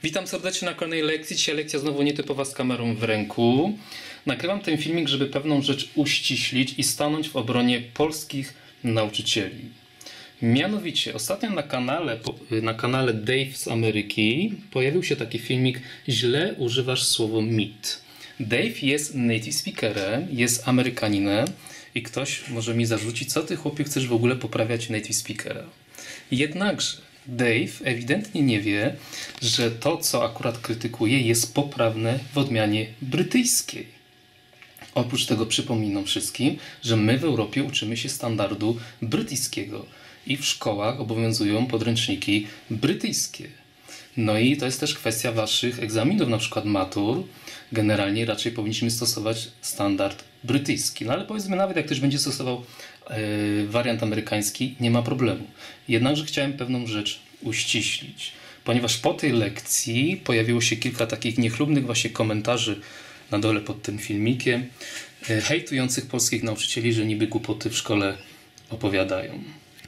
Witam serdecznie na kolejnej lekcji. Dzisiaj lekcja znowu nietypowa z kamerą w ręku. Nagrywam ten filmik, żeby pewną rzecz uściślić i stanąć w obronie polskich nauczycieli. Mianowicie, ostatnio na kanale Dave z Ameryki pojawił się taki filmik "Źle używasz słowo meet". Dave jest native speakerem, jest Amerykaninem i ktoś może mi zarzucić, co ty chłopie chcesz w ogóle poprawiać native speakera. Jednakże Dave ewidentnie nie wie, że to, co akurat krytykuje, jest poprawne w odmianie brytyjskiej. Oprócz tego przypominam wszystkim, że my w Europie uczymy się standardu brytyjskiego i w szkołach obowiązują podręczniki brytyjskie. No i to jest też kwestia waszych egzaminów, na przykład matur. Generalnie raczej powinniśmy stosować standard brytyjski. No ale powiedzmy, nawet jak ktoś będzie stosował wariant amerykański, nie ma problemu. Jednakże chciałem pewną rzecz uściślić, ponieważ po tej lekcji pojawiło się kilka takich niechlubnych właśnie komentarzy na dole pod tym filmikiem, hejtujących polskich nauczycieli, że niby głupoty w szkole opowiadają.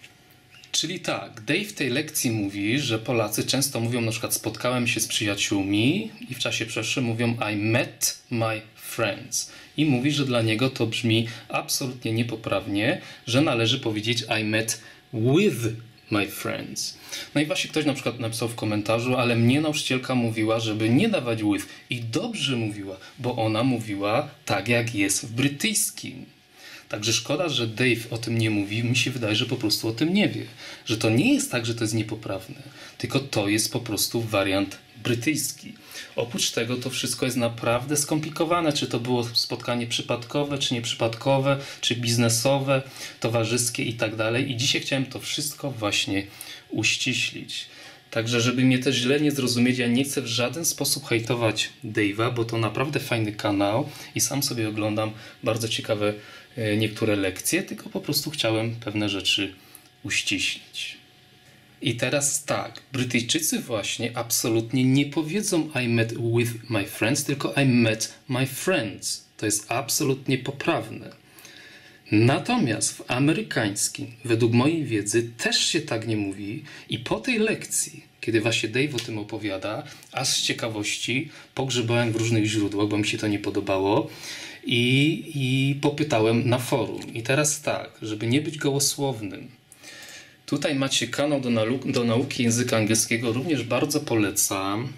Czyli tak, Dave w tej lekcji mówi, że Polacy często mówią, na przykład spotkałem się z przyjaciółmi i w czasie przeszłym mówią I met my friends. I mówi, że dla niego to brzmi absolutnie niepoprawnie, że należy powiedzieć I met with my friends. No i właśnie ktoś na przykład napisał w komentarzu, ale mnie nauczycielka mówiła, żeby nie dawać with. I dobrze mówiła, bo ona mówiła tak, jak jest w brytyjskim. Także szkoda, że Dave o tym nie mówi. Mi się wydaje, że po prostu o tym nie wie. Że to nie jest tak, że to jest niepoprawne, tylko to jest po prostu wariant brytyjski. Oprócz tego to wszystko jest naprawdę skomplikowane. Czy to było spotkanie przypadkowe, czy nieprzypadkowe, czy biznesowe, towarzyskie i tak dalej. I dzisiaj chciałem to wszystko właśnie uściślić. Także żeby mnie też źle nie zrozumieć, ja nie chcę w żaden sposób hejtować Dave'a, bo to naprawdę fajny kanał i sam sobie oglądam bardzo ciekawe niektóre lekcje, tylko po prostu chciałem pewne rzeczy uściślić. I teraz tak, Brytyjczycy właśnie absolutnie nie powiedzą I met with my friends, tylko I met my friends. To jest absolutnie poprawne. Natomiast w amerykańskim, według mojej wiedzy, też się tak nie mówi i po tej lekcji, kiedy właśnie Dave o tym opowiada, aż z ciekawości pogrzebałem w różnych źródłach, bo mi się to nie podobało i popytałem na forum. I teraz tak, żeby nie być gołosłownym, tutaj macie kanał do nauki języka angielskiego, również bardzo polecam,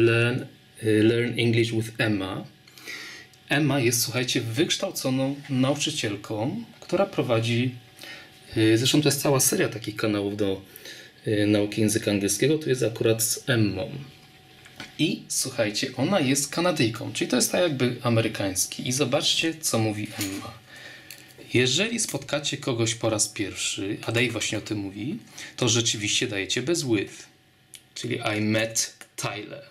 Learn English with Emma. Emma jest, słuchajcie, wykształconą nauczycielką, która prowadzi, zresztą to jest cała seria takich kanałów do nauki języka angielskiego, tu jest akurat z Emmą. I słuchajcie, ona jest Kanadyjką, czyli to jest tak jakby amerykański. I zobaczcie, co mówi Emma. Jeżeli spotkacie kogoś po raz pierwszy, a Dave właśnie o tym mówi, to rzeczywiście dajecie bez with, czyli I met Tyler.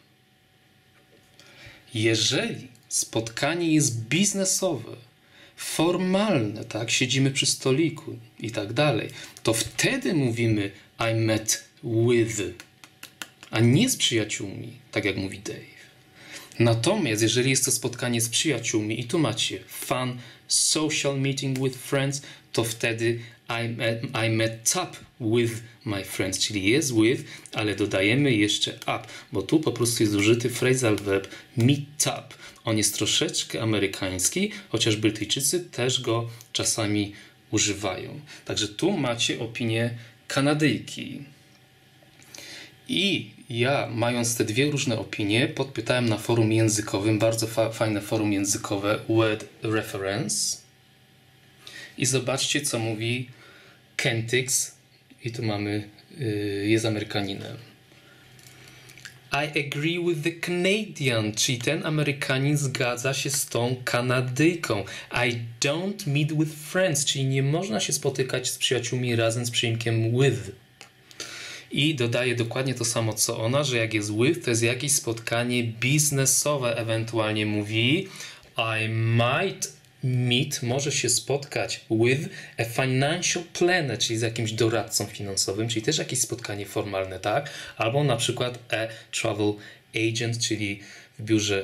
Jeżeli spotkanie jest biznesowe, formalne, tak, siedzimy przy stoliku i tak dalej, to wtedy mówimy I met with, a nie z przyjaciółmi, tak jak mówi Dave. Natomiast jeżeli jest to spotkanie z przyjaciółmi i tu macie fun, social meeting with friends, to wtedy I met up with my friends, czyli jest with, ale dodajemy jeszcze up, bo tu po prostu jest użyty phrasal verb meet up. On jest troszeczkę amerykański, chociaż Brytyjczycy też go czasami używają. Także tu macie opinię Kanadyjki. I ja, mając te dwie różne opinie, podpytałem na forum językowym, bardzo fajne forum językowe, Word Reference. I zobaczcie, co mówi Kentix. I tu mamy, jest Amerykaninem. I agree with the Canadian, czyli ten Amerykanin zgadza się z tą Kanadyjką. I don't meet with friends, czyli nie można się spotykać z przyjaciółmi razem z przyimkiem with. I dodaje dokładnie to samo co ona, że jak jest with, to jest jakieś spotkanie biznesowe. Ewentualnie mówi I might meet, może się spotkać with a financial planner, czyli z jakimś doradcą finansowym, czyli też jakieś spotkanie formalne, tak? Albo na przykład a travel agent, czyli w biurze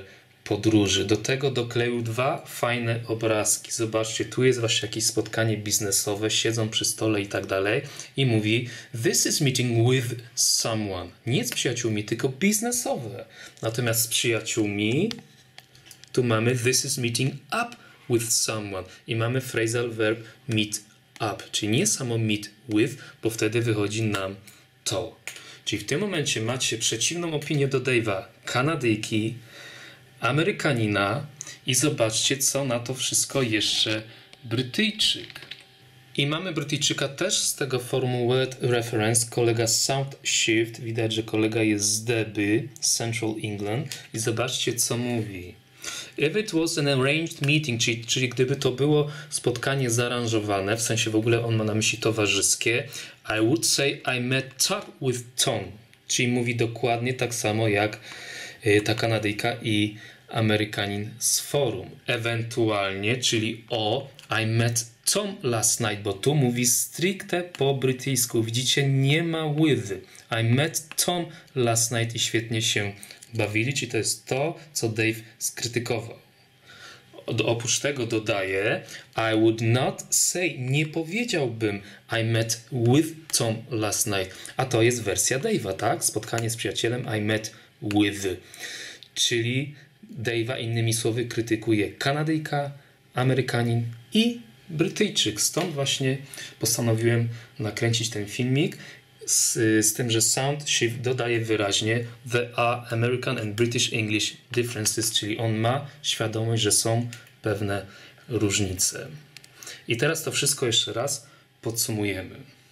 podróży. Do tego dokleił 2 fajne obrazki. Zobaczcie, tu jest właśnie jakieś spotkanie biznesowe, siedzą przy stole i tak dalej i mówi this is meeting with someone. Nie z przyjaciółmi, tylko biznesowe. Natomiast z przyjaciółmi tu mamy this is meeting up with someone i mamy phrasal verb meet up, czyli nie samo meet with, bo wtedy wychodzi nam to. Czyli w tym momencie macie przeciwną opinię do Dave'a, Kanadyjki, Amerykanina i zobaczcie, co na to wszystko jeszcze Brytyjczyk. I mamy Brytyjczyka też z tego forum Word Reference, kolega Sound Shift, widać, że kolega jest z Deby, Central England i zobaczcie, co mówi. If it was an arranged meeting, czyli gdyby to było spotkanie zaaranżowane, w sensie w ogóle on ma na myśli towarzyskie, I would say I met up with Tom. Czyli mówi dokładnie tak samo jak ta Kanadyjka i Amerykanin z forum. Ewentualnie, czyli I met Tom last night, bo tu mówi stricte po brytyjsku. Widzicie, nie ma with. I met Tom last night i świetnie się bawili, czyli to jest to, co Dave skrytykował. Oprócz tego dodaje I would not say, nie powiedziałbym I met with Tom last night. A to jest wersja Dave'a, tak? Spotkanie z przyjacielem I met with. Czyli Dave'a innymi słowy krytykuje Kanadyjka, Amerykanin i Brytyjczyk. Stąd właśnie postanowiłem nakręcić ten filmik z tym, że Sound Shift dodaje wyraźnie There are American and British English differences, czyli on ma świadomość, że są pewne różnice. I teraz to wszystko jeszcze raz podsumujemy.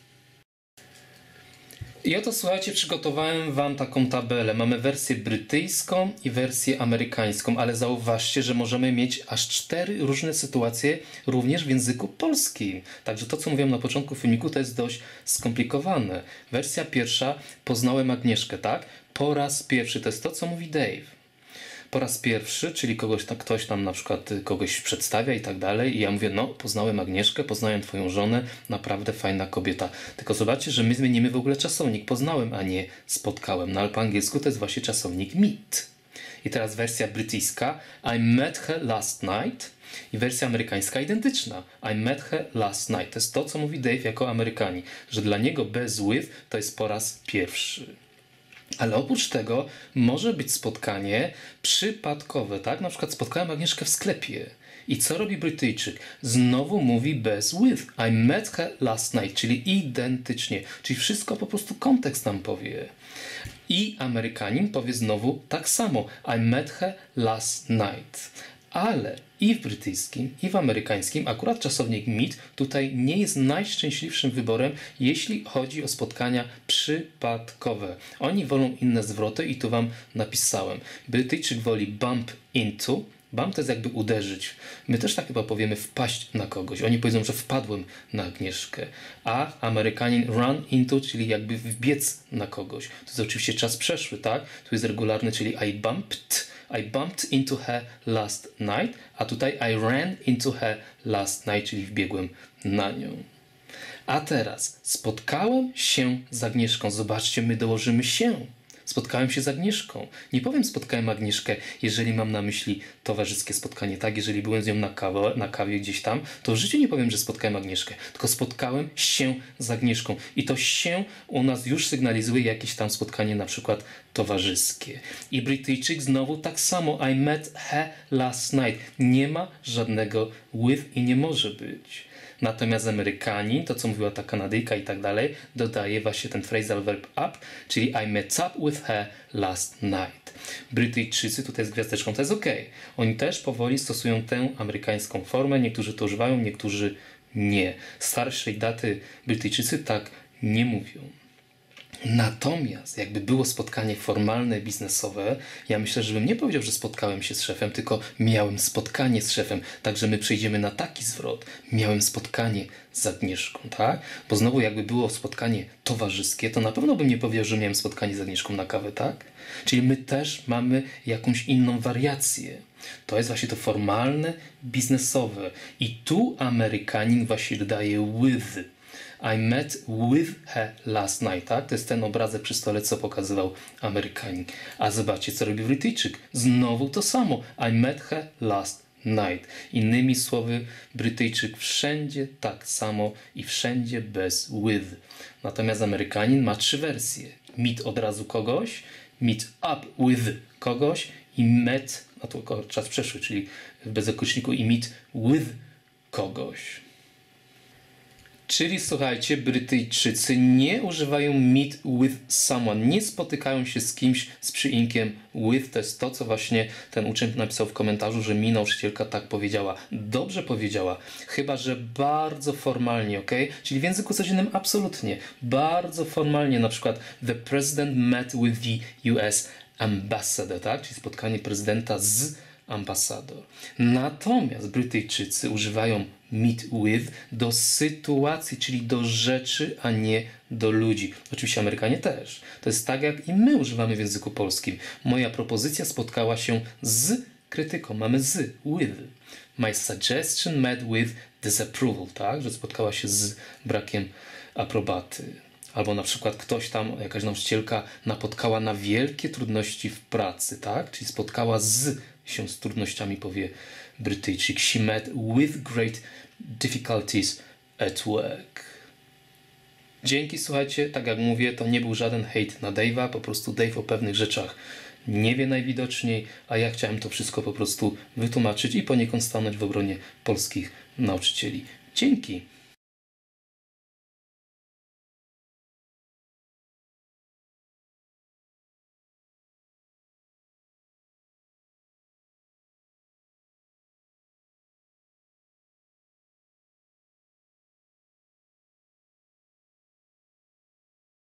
I oto, słuchajcie, przygotowałem wam taką tabelę. Mamy wersję brytyjską i wersję amerykańską, ale zauważcie, że możemy mieć aż 4 różne sytuacje również w języku polskim. Także to, co mówiłem na początku filmiku, to jest dość skomplikowane. Wersja pierwsza, poznałem Agnieszkę, tak? Po raz pierwszy, to jest to, co mówi Dave. Po raz pierwszy, czyli ktoś tam na przykład kogoś przedstawia i tak dalej i ja mówię, no poznałem Agnieszkę, poznałem twoją żonę, naprawdę fajna kobieta. Tylko zobaczcie, że my zmienimy w ogóle czasownik. Poznałem, a nie spotkałem. No ale po angielsku to jest właśnie czasownik meet. I teraz wersja brytyjska I met her last night i wersja amerykańska identyczna. I met her last night. To jest to, co mówi Dave jako Amerykanin, że dla niego bez with to jest po raz pierwszy. Ale oprócz tego może być spotkanie przypadkowe, tak? Na przykład spotkałem Agnieszkę w sklepie. I co robi Brytyjczyk? Znowu mówi bez with. I met her last night, czyli identycznie. Czyli wszystko po prostu kontekst nam powie. I Amerykanin powie znowu tak samo. I met her last night. Ale i w brytyjskim, i w amerykańskim akurat czasownik meet tutaj nie jest najszczęśliwszym wyborem, jeśli chodzi o spotkania przypadkowe. Oni wolą inne zwroty i tu wam napisałem. Brytyjczyk woli bump into. Bump to jest jakby uderzyć. My też tak chyba powiemy wpaść na kogoś. Oni powiedzą, że wpadłem na Agnieszkę. A Amerykanin run into, czyli jakby wbiec na kogoś. To jest oczywiście czas przeszły, tak? Tu jest regularny, czyli I bumped into her last night, a tutaj I ran into her last night, czyli wbiegłem na nią. A teraz spotkałem się z Agnieszką. Zobaczcie, my dołożymy się. Spotkałem się z Agnieszką. Nie powiem spotkałem Agnieszkę, jeżeli mam na myśli towarzyskie spotkanie, tak? Jeżeli byłem z nią na kawie gdzieś tam, to w życiu nie powiem, że spotkałem Agnieszkę, tylko spotkałem się z Agnieszką. I to się u nas już sygnalizuje jakieś tam spotkanie na przykład towarzyskie. I Brytyjczyk znowu tak samo. I met her last night. Nie ma żadnego with i nie może być. Natomiast Amerykanin, to co mówiła ta Kanadyjka i tak dalej, dodaje właśnie ten phrasal verb up, czyli I met up with her last night. Brytyjczycy, tutaj z gwiazdeczką, to jest ok. Oni też powoli stosują tę amerykańską formę, niektórzy to używają, niektórzy nie. Starszej daty Brytyjczycy tak nie mówią. Natomiast jakby było spotkanie formalne, biznesowe, ja myślę, żebym nie powiedział, że spotkałem się z szefem, tylko miałem spotkanie z szefem. Także my przejdziemy na taki zwrot. Miałem spotkanie z Agnieszką, tak? Bo znowu jakby było spotkanie towarzyskie, to na pewno bym nie powiedział, że miałem spotkanie z Agnieszką na kawę, tak? Czyli my też mamy jakąś inną wariację. To jest właśnie to formalne, biznesowe. I tu Amerykanin właśnie dodaje with. I met with her last night, tak? To jest ten obrazek przy stole, co pokazywał Amerykanin. A zobaczcie, co robi Brytyjczyk. Znowu to samo. I met her last night. Innymi słowy, Brytyjczyk wszędzie tak samo i wszędzie bez with. Natomiast Amerykanin ma 3 wersje. Meet od razu kogoś, meet up with kogoś i met, a to czas przeszły, czyli w bezokoliczniku i meet with kogoś. Czyli słuchajcie, Brytyjczycy nie używają meet with someone, nie spotykają się z kimś z przyimkiem with. To jest to, co właśnie ten uczeń napisał w komentarzu, że mi nauczycielka tak powiedziała. Dobrze powiedziała, chyba że bardzo formalnie, ok? Czyli w języku codziennym absolutnie. Bardzo formalnie, na przykład the president met with the US ambassador, tak? Czyli spotkanie prezydenta z ambasador. Natomiast Brytyjczycy używają meet with do sytuacji, czyli do rzeczy, a nie do ludzi. Oczywiście Amerykanie też. To jest tak, jak i my używamy w języku polskim. Moja propozycja spotkała się z krytyką. Mamy z, with. My suggestion met with disapproval, tak? Że spotkała się z brakiem aprobaty. Albo na przykład ktoś tam, jakaś nauczycielka napotkała na wielkie trudności w pracy, tak? Czyli spotkała się z trudnościami, powie Brytyjczyk. She met with great difficulties at work. Dzięki, słuchajcie, tak jak mówię, to nie był żaden hejt na Dave'a, po prostu Dave o pewnych rzeczach nie wie najwidoczniej, a ja chciałem to wszystko po prostu wytłumaczyć i poniekąd stanąć w obronie polskich nauczycieli. Dzięki.